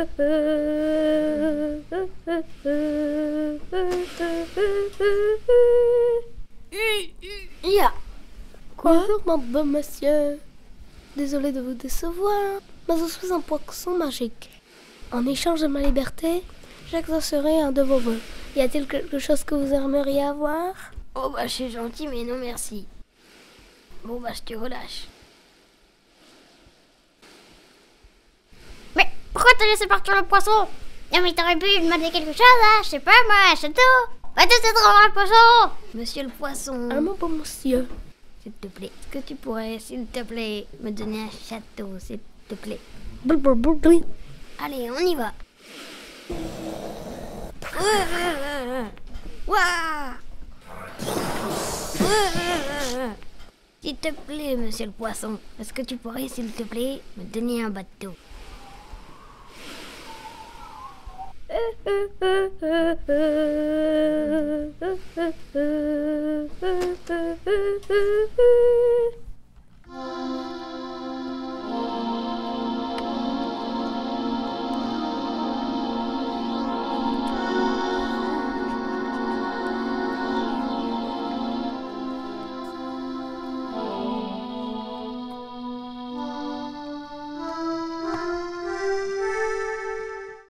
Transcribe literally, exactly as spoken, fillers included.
Ya. Quoi? Bonjour, mon bon monsieur. Désolé de vous décevoir, mais je suis un poisson magique. En échange de ma liberté, j'exaucerai un de vos vœux. Y a-t-il quelque chose que vous aimeriez avoir? Oh bah c'est gentil, mais non merci. Bon bah je te relâche. Mais pourquoi t'as laissé partir le poisson? Non mais t'aurais pu demander quelque chose, hein? Je sais pas moi, un château. Va te voir le poisson. Monsieur le poisson. Ah, mon bon monsieur. S'il te plaît, est-ce que tu pourrais, s'il te plaît, me donner un château, s'il te plaît? Allez, on y va. S'il te plaît, monsieur le poisson, est-ce que tu pourrais, s'il te plaît, me donner un bateau?